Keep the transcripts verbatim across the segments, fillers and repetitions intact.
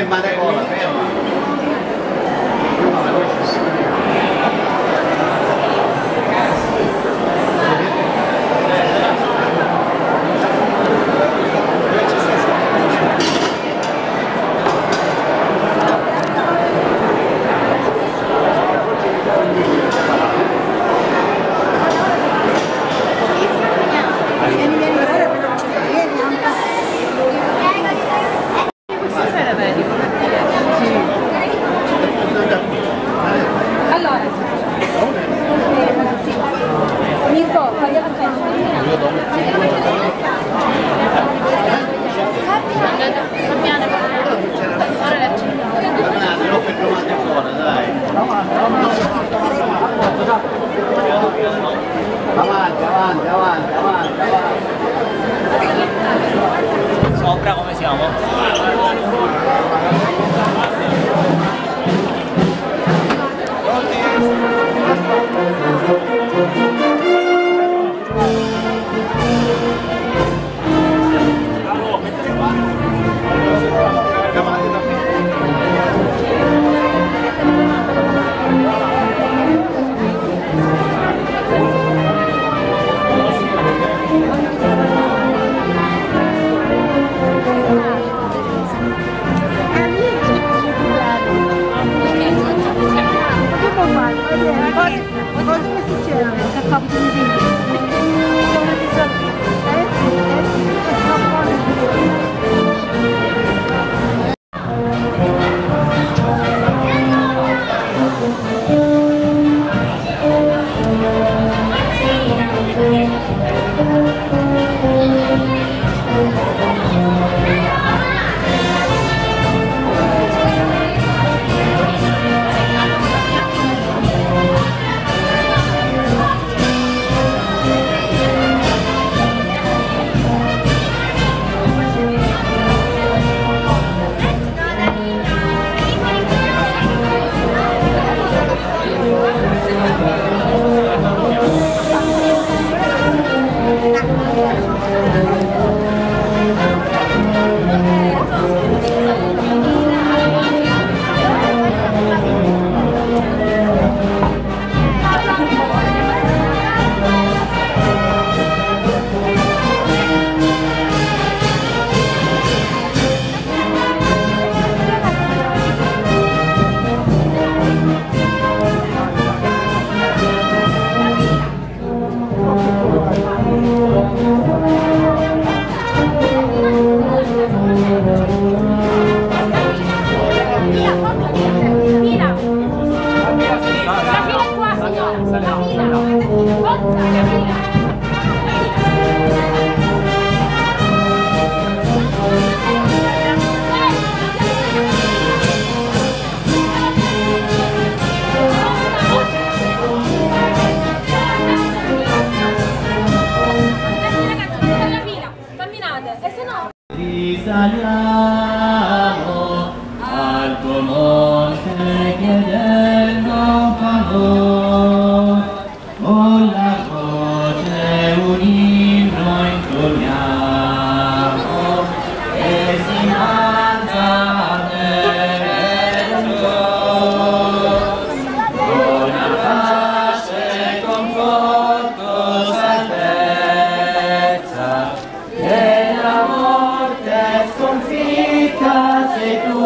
Fermate cola, ferma. Avanti, avanti, avanti, avanti, avanti. Sopra come siamo? Risaliamo al tuo monte chiedendo favore, con la voce un inno intoniamo e si mangia bello, buona pace, conforto, salvezza, e la morte sconfitta sei tu.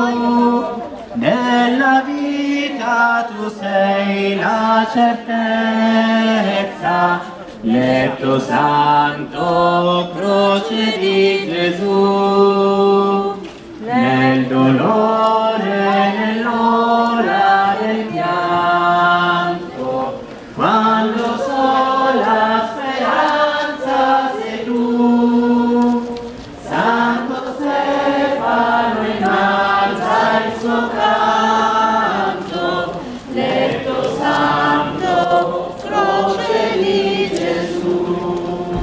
Nella vita tu sei la certezza, letto santo, croce di Gesù, nel dolore, nell'ora del pianto, quando sola speranza sei tu. Santo Stefano innalza il suo canto, letto santo, croce di Gesù.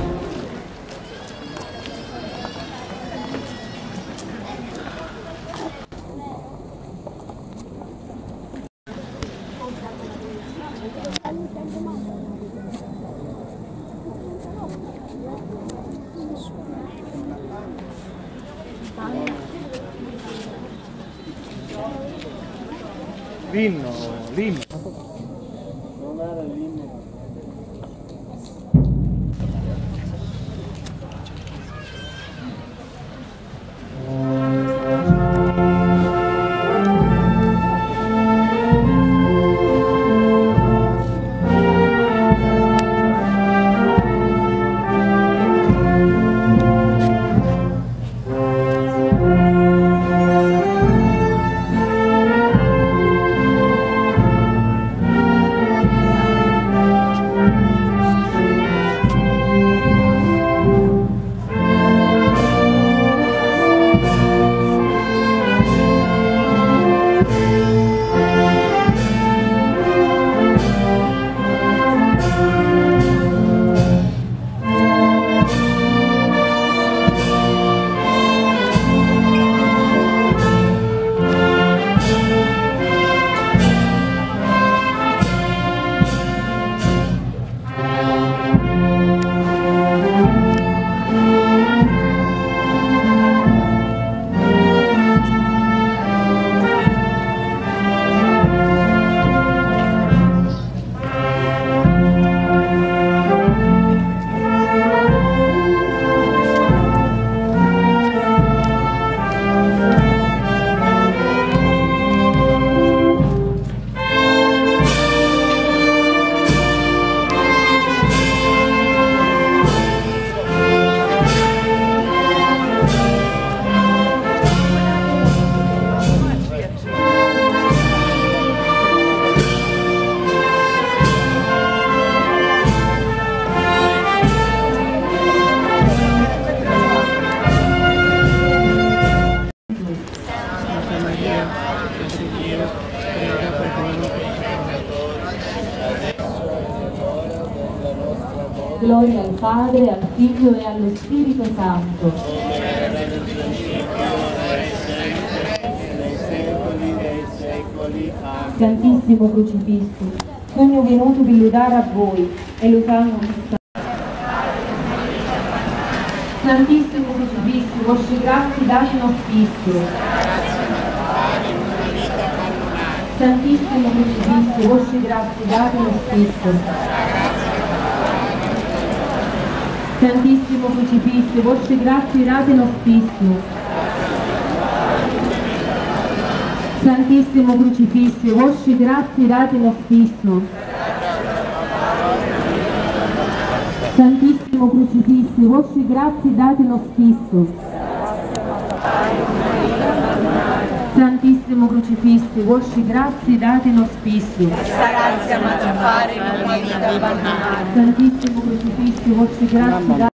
L'inno, l'inno. Suonare l'inno. Gloria al Padre, al Figlio e allo Spirito Santo. Santissimo Crocifisso, sogno venuto per lodare a voi e lo sanno vista. Santissimo Crocifisso, vostre grazie date in ospizio. Santissimo Crocifisso, vostre grazie date in ospizio. Santissimo Crocifisso, vostre grazie date in ospizio. Santissimo Crocifisso, vostre grazie date in ospizio. Santissimo Crocifisso, vostre grazie date in ospizio. Santissimo Crocifisso, vostre grazie date in ospizio. Questa grazia mi fa fare la mia vita abbandonata. Santissimo Crocifisso, vostre grazie date.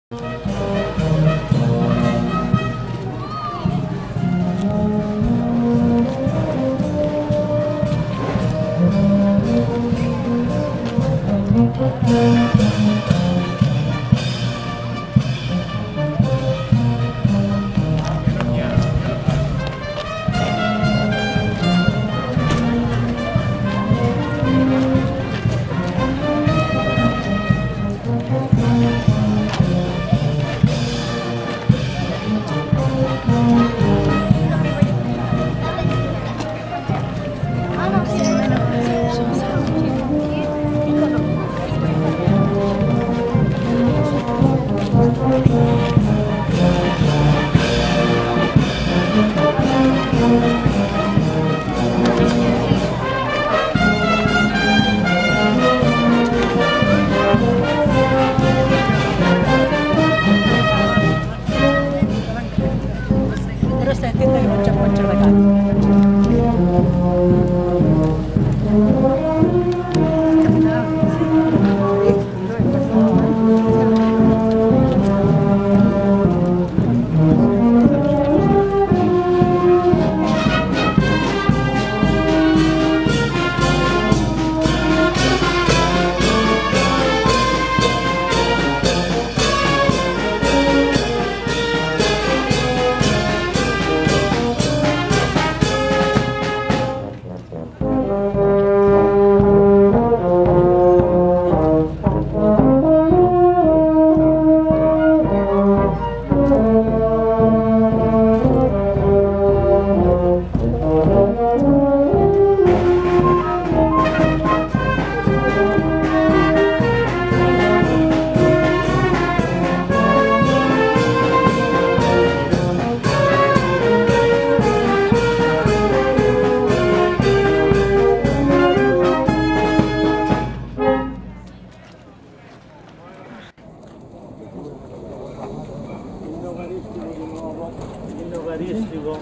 eucaristico.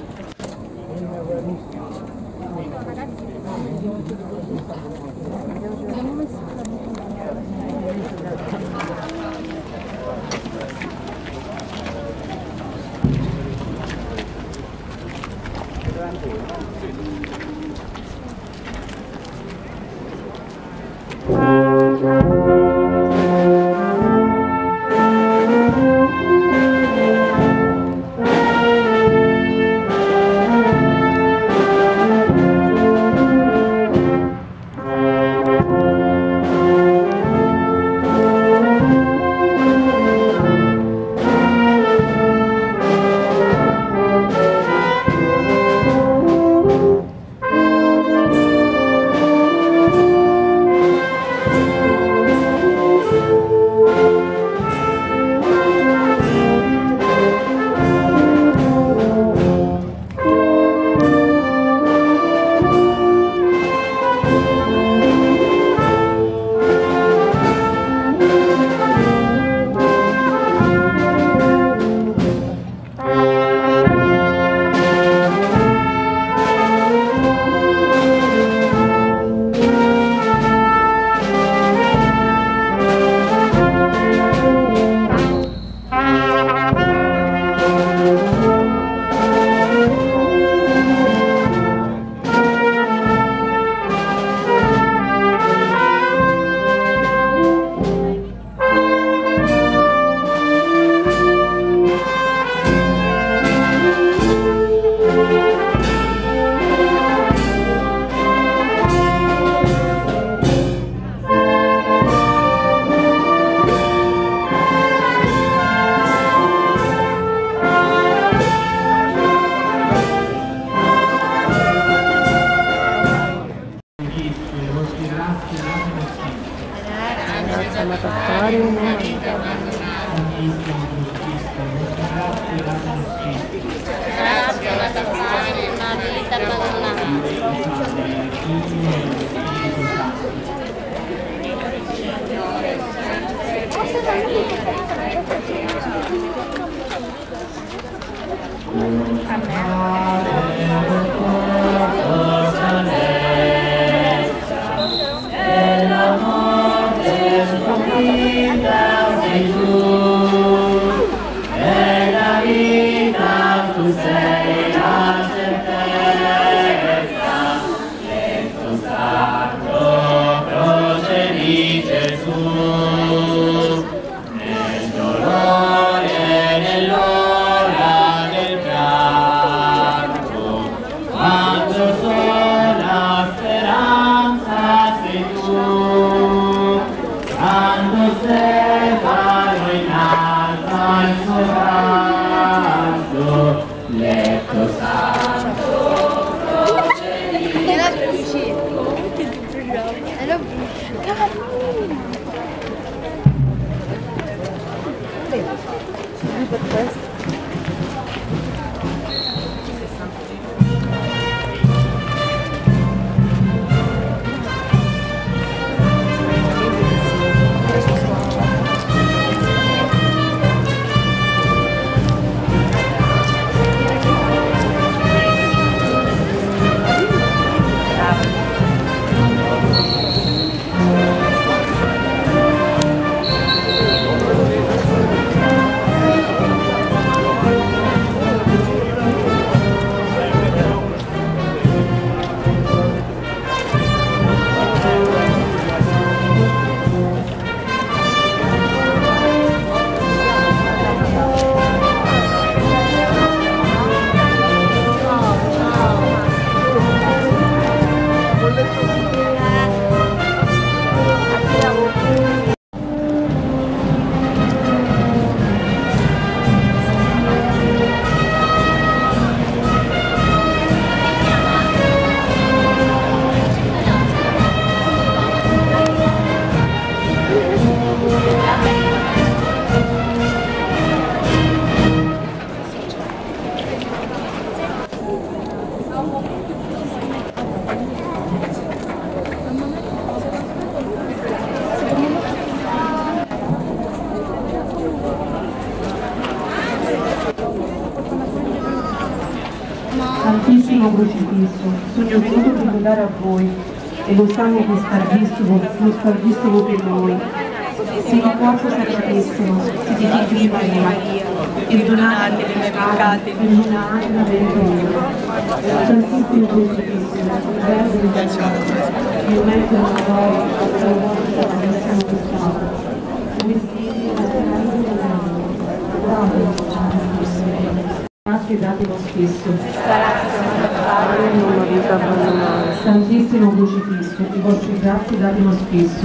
Santissimo Crocifisso, sogno venuto per lodare a voi, e lo sangue che spargiscono, lo spargiscono per noi. Se il corpo sacratissimo, siete figli di Maria, perdonate i peccati, perdonate la verità. Santissimo Crocifisso, il verbo di Dio, il mezzo della gloria, la vostra bellissima peccato, vestiti da speranza dell'anno. Grazie datelo spesso. Santissimo Crocifisso, i vostri grazie datelo spesso.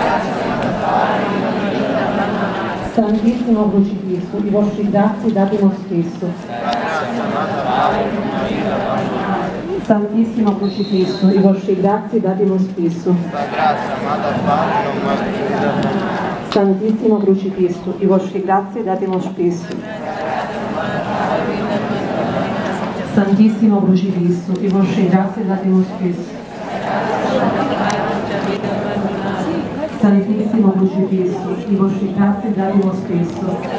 Santissimo Crocifisso, i vostri grazie datelo spesso. Santissimo Crocifisso, i vostri grazie datelo spesso. Santissimo Crocifisso, i vostri grazie datelo spesso. Santissimo Crocifisso, i vostri grazie datelo spesso. Santissimo Crocifisso, i vostri grazie datelo spesso.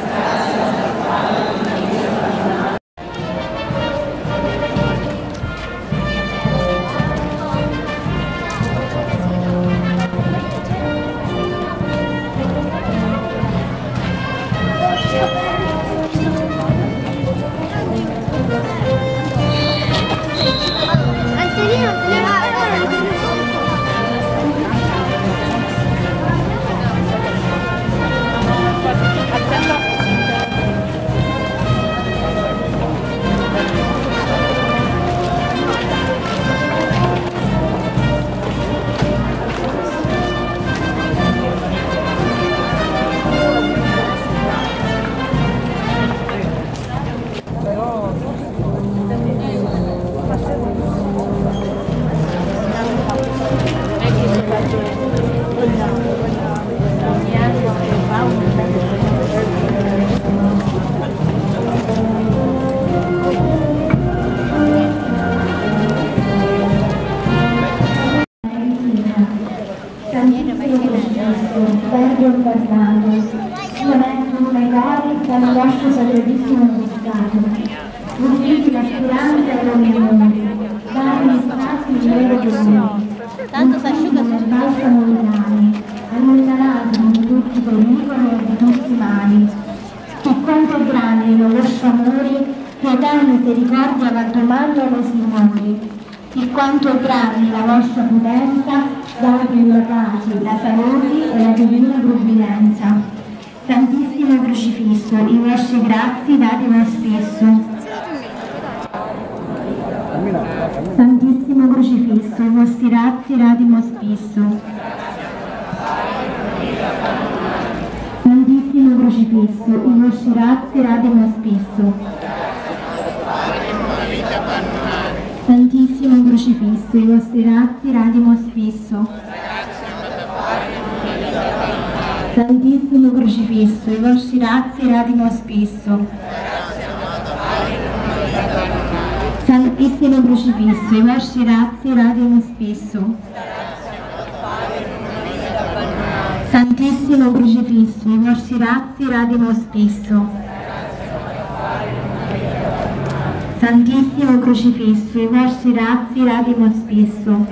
Verbo incarnato, io metto nei cori dal vostro sacratissimo pescato, uccidi la speranza e l'ogni amore, darmi spazi di vero dolore, tanto s'asciuga se bastano le mani, allontanato di tutti i pericoli e di tutti i mali. E quanto è grande il vostro amore, pietà e misericordia la domandano, Signore. E quanto è grande la vostra potenza, date la pace, la salute e la divina provvidenza. Santissimo Crocifisso, i vostri grazie datemi spesso. Santissimo Crocifisso, i vostri grazie datemi spesso. Santissimo Crocifisso, i vostri grazie datemi spesso. Santissimo Crocifisso, i vostri razzi radimo spesso. Santissimo Crocifisso, i vostri razzi radimo spesso. Santissimo Crocifisso, i vostri razzi radimo spesso. Santissimo Crocifisso, i vostri razzi radimo spesso. Santissimo Crocifisso, i vostri razzi radimo spesso.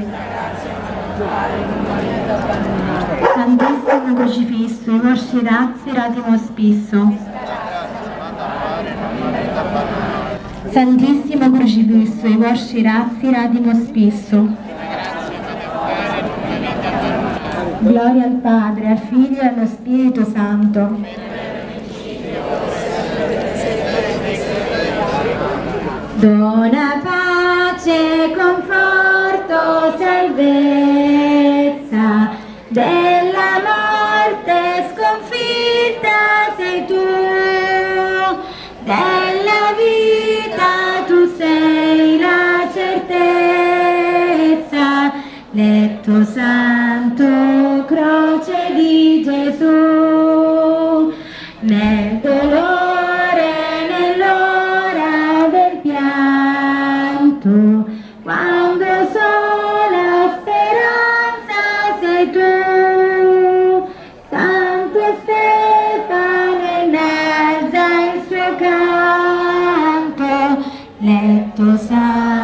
Santissimo Crocifisso, i vostri razzi radimo spesso. Santissimo Crocifisso, i vostri razzi radimo spesso. Gloria al Padre, al Figlio e allo Spirito Santo. Dona pace, conforto, salvezza, della morte sconfitta sei tu, della vita tu sei la certezza, letto santo, croce di Gesù, nel dolore. Quando sola speranza sei tu, Santo Stefano innalza il suo canto, letto santo.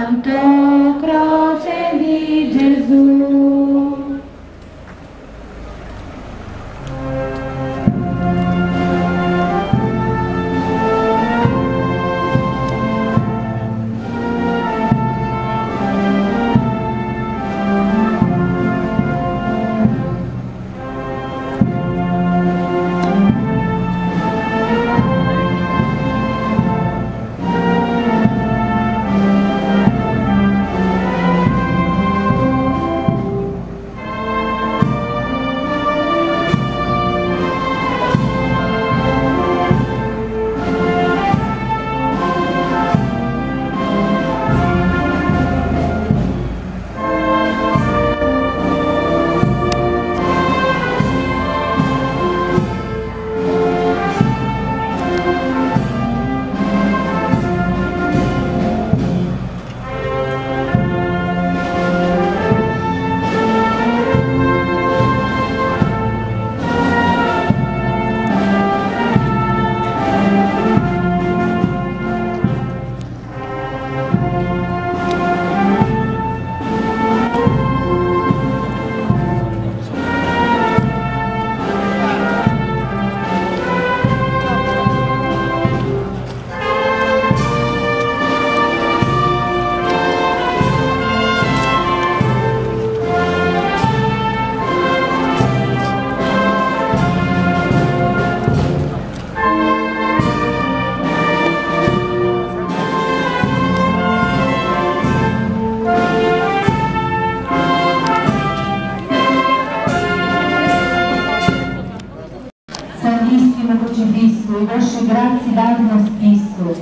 grazie datelo spesso.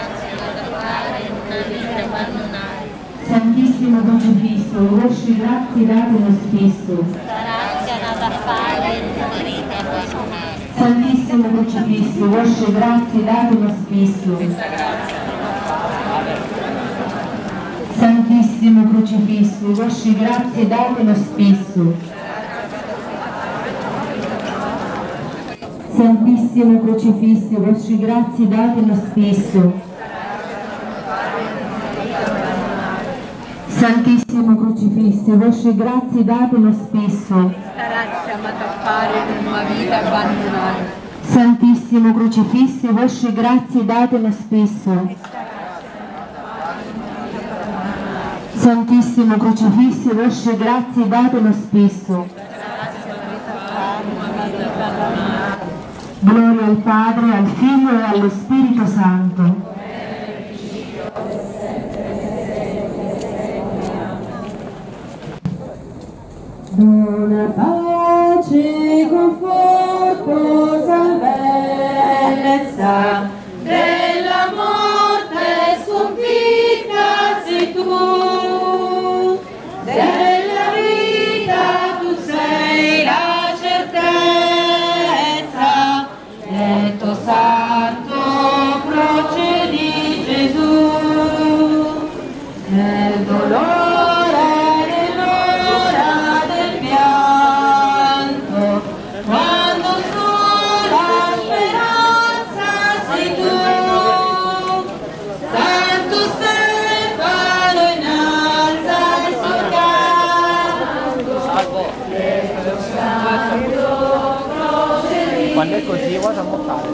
Santissimo Crocifisso, le vostre grazie datelo spesso. Santissimo Crocifisso, le vostre grazie datelo spesso. Santissimo Crocifisso, le vostre grazie datelo spesso. Santissimo Crocifisso, le vostre grazie datelo spesso. Santissimo Crocifisso, le vostre grazie datelo spesso. Grazia amata fare una vita abbandonare. Santissimo Crocifisso, le vostre grazie datelo spesso. Santissimo Crocifisso, le vostre grazie datelo spesso. Gloria al Padre, al Figlio e allo Spirito Santo. Dona pace, conforto, salvezza, Della morte sconfitta sei tu, della vita tu sei la certezza, letto santo croce di Gesù, nel dolore, nell'ora del pianto, quando sola speranza sei tu, Santo Stefano innalza il suo canto, Santo croce di Quando è così vado a montare.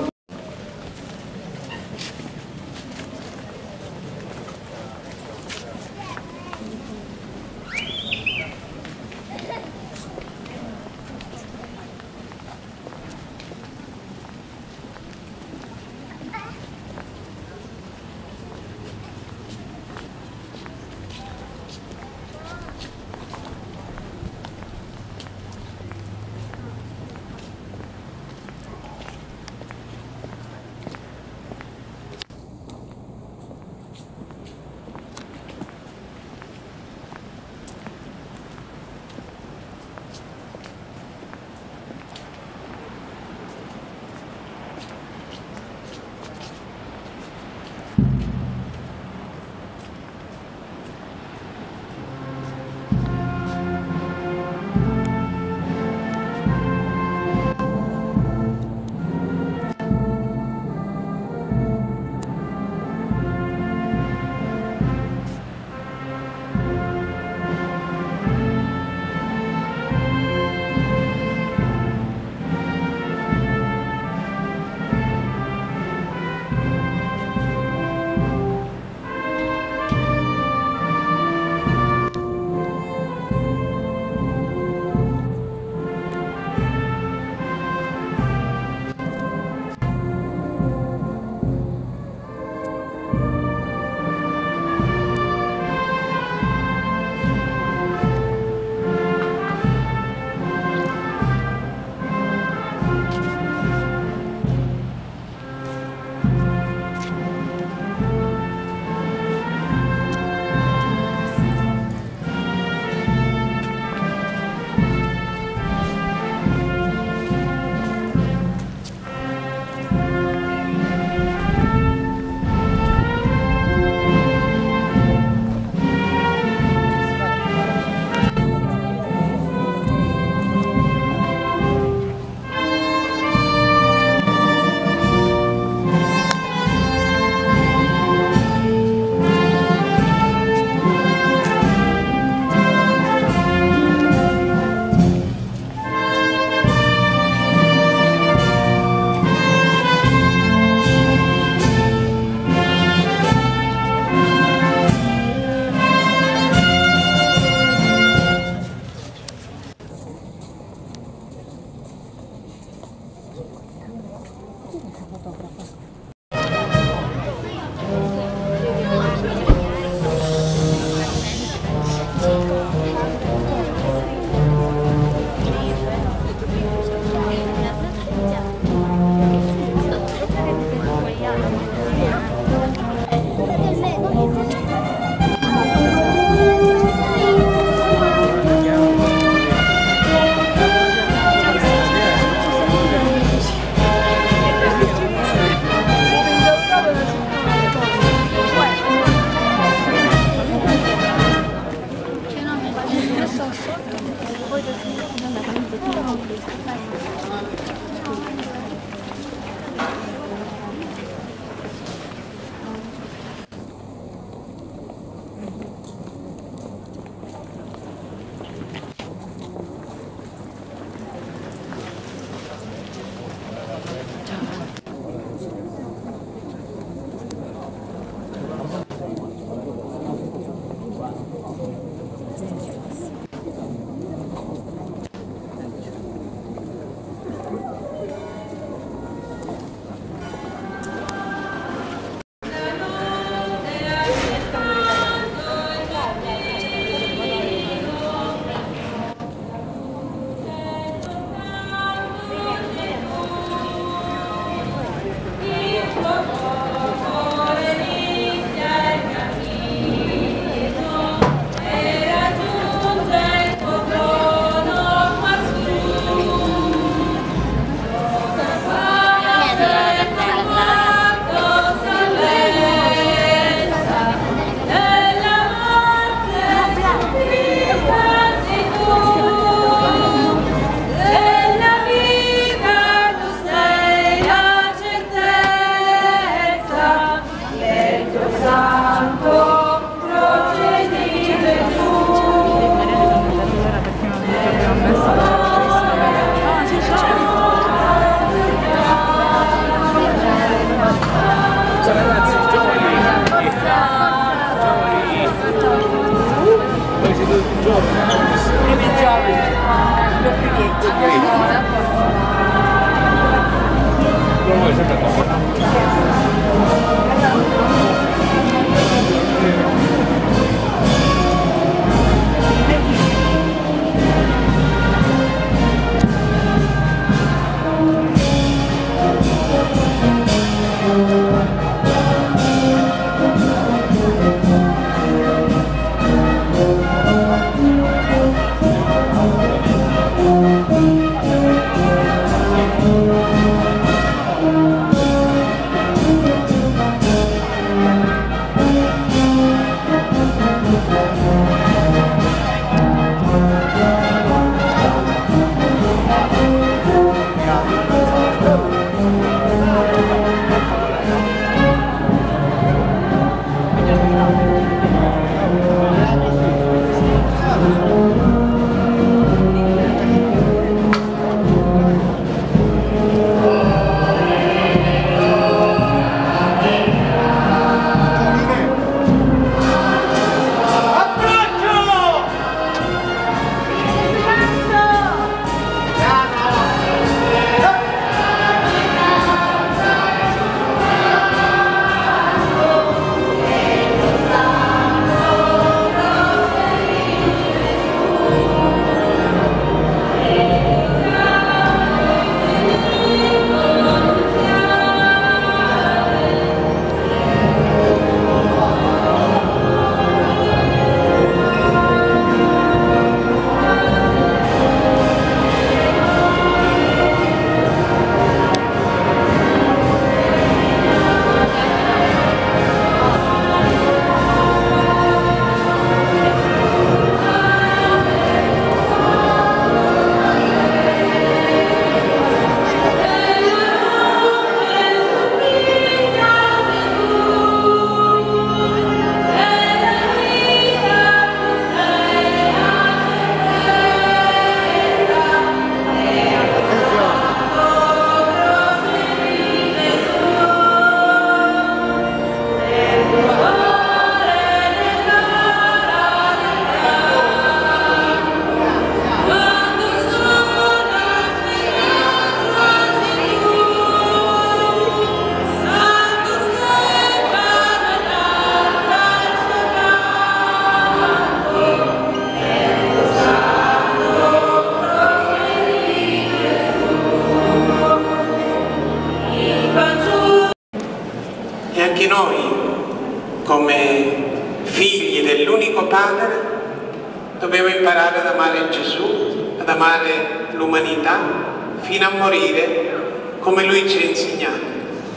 dell'unico Padre, dobbiamo imparare ad amare Gesù, ad amare l'umanità, fino a morire come Lui ci ha insegnato.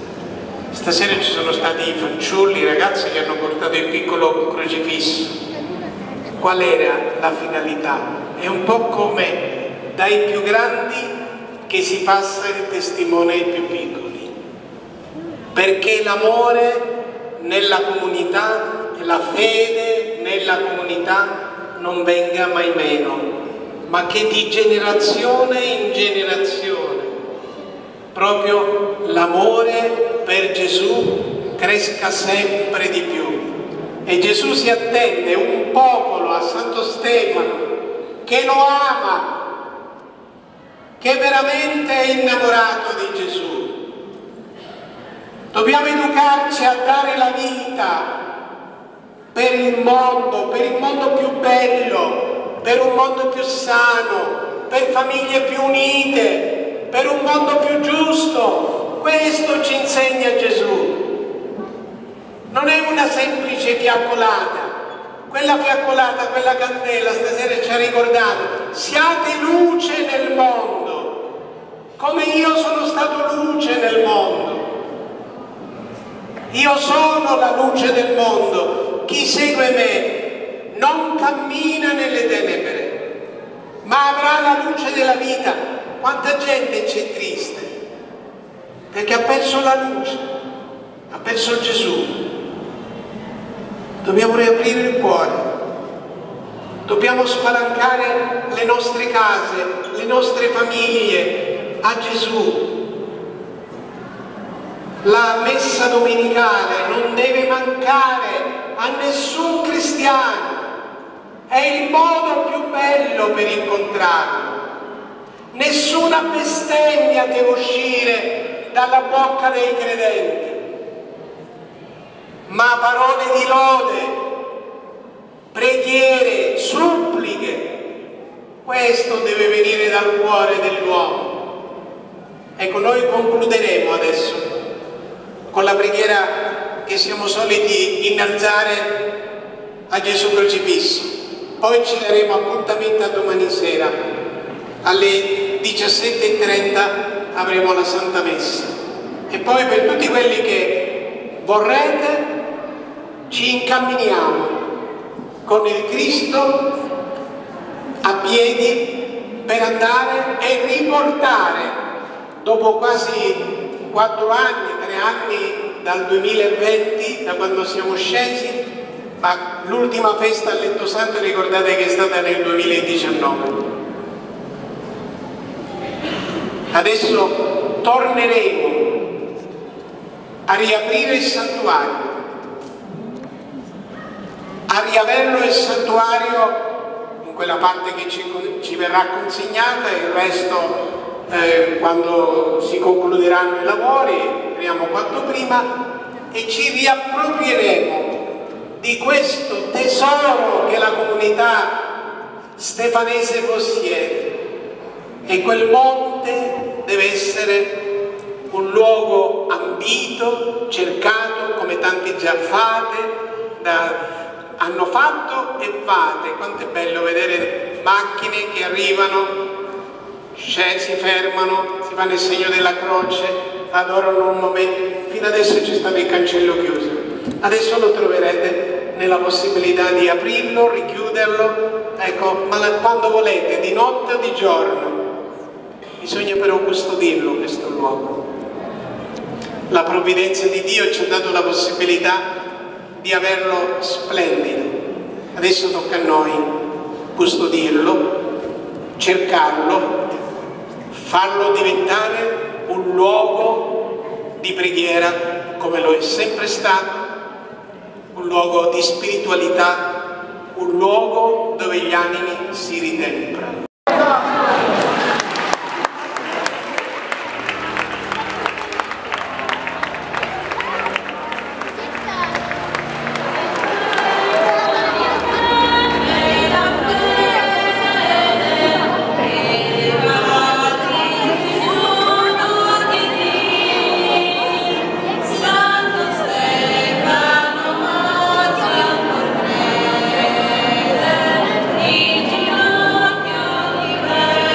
Stasera ci sono stati i fanciulli, i ragazzi che hanno portato il piccolo crocifisso. Qual era la finalità? È un po' come dai più grandi che si passa il testimone ai più piccoli, perché l'amore nella comunità, la fede nella comunità non venga mai meno, ma che di generazione in generazione proprio l'amore per Gesù cresca sempre di più. E Gesù si attende un popolo a Santo Stefano che lo ama, che veramente è innamorato di Gesù. Dobbiamo educarci a dare la vita per il mondo, per il mondo più bello, per un mondo più sano, per famiglie più unite, per un mondo più giusto. Questo ci insegna Gesù. Non è una semplice fiaccolata. Quella fiaccolata, quella candela stasera ci ha ricordato: siate luce nel mondo, come io sono stato luce nel mondo. Io sono la luce del mondo. Chi segue me non cammina nelle tenebre, ma avrà la luce della vita. Quanta gente c'è triste perché ha perso la luce, ha perso Gesù. Dobbiamo riaprire il cuore, dobbiamo spalancare le nostre case, le nostre famiglie a Gesù. La messa domenicale non deve mancare a nessun cristiano, è il modo più bello per incontrarlo. Nessuna bestemmia deve uscire dalla bocca dei credenti, ma parole di lode, preghiere, suppliche. Questo deve venire dal cuore dell'uomo. Ecco, noi concluderemo adesso con la preghiera che siamo soliti innalzare a Gesù crocifisso. Poi ci daremo appuntamento a domani sera. Alle diciassette e trenta avremo la Santa Messa. E poi per tutti quelli che vorrete ci incamminiamo con il Cristo a piedi per andare e riportare, dopo quasi quattro anni, tre anni dal duemilaventi, da quando siamo scesi, ma l'ultima festa al Letto Santo ricordate che è stata nel duemiladiciannove. Adesso torneremo a riaprire il santuario, a riaverlo il santuario in quella parte che ci, ci verrà consegnata, il resto eh, quando si concluderanno i lavori, speriamo quanto prima, e ci riapproprieremo di questo tesoro che la comunità stefanese possiede. E quel monte deve essere un luogo ambito, cercato, come tanti già fate, da, hanno fatto e fate. Quanto è bello vedere macchine che arrivano, si fermano, si fanno il segno della croce, adorano un momento. Fino adesso ci stava il cancello chiuso. Adesso lo troverete nella possibilità di aprirlo, richiuderlo, ecco, ma quando volete, di notte o di giorno. Bisogna però custodirlo questo luogo. La provvidenza di Dio ci ha dato la possibilità di averlo splendido. Adesso tocca a noi custodirlo, cercarlo, farlo diventare un luogo di preghiera come lo è sempre stato, un luogo di spiritualità, un luogo dove gli animi si ritemprano. Ginocchio di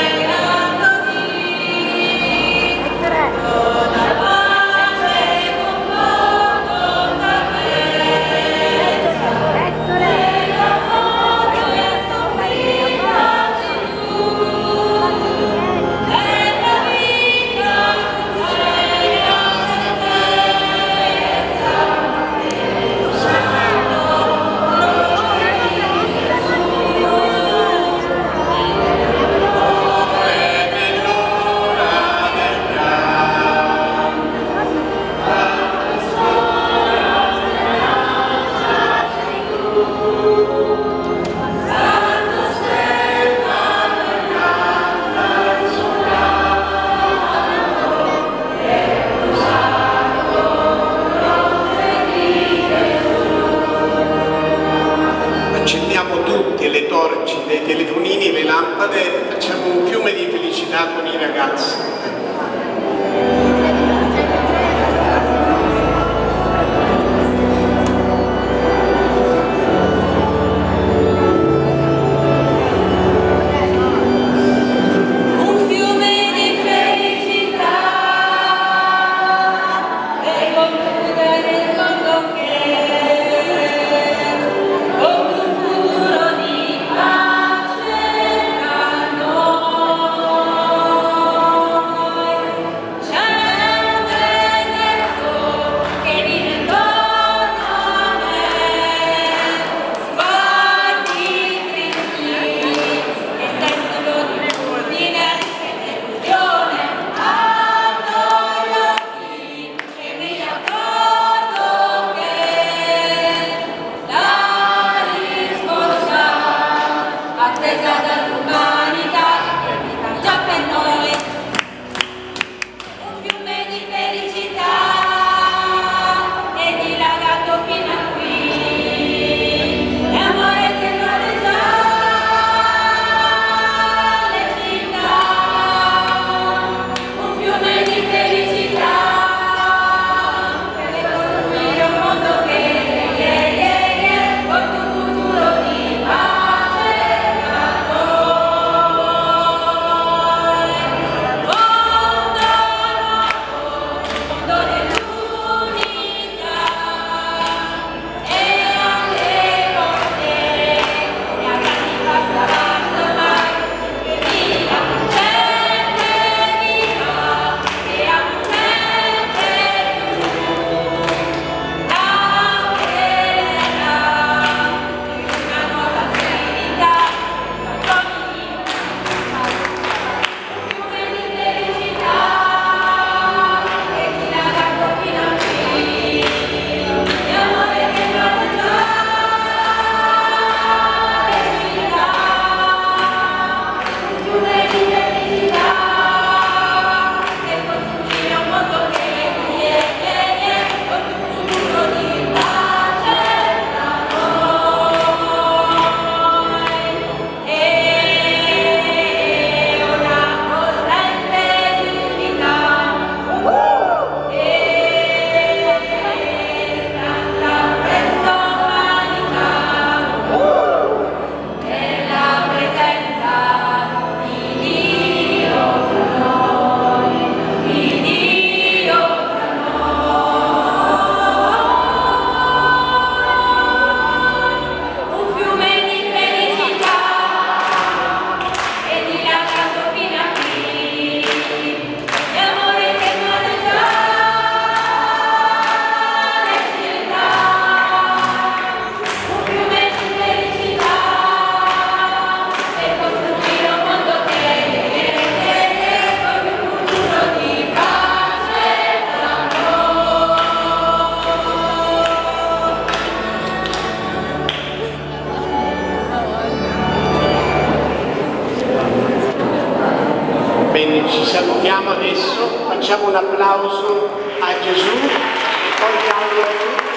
adesso facciamo un applauso a Gesù e poi vi auguro a tutti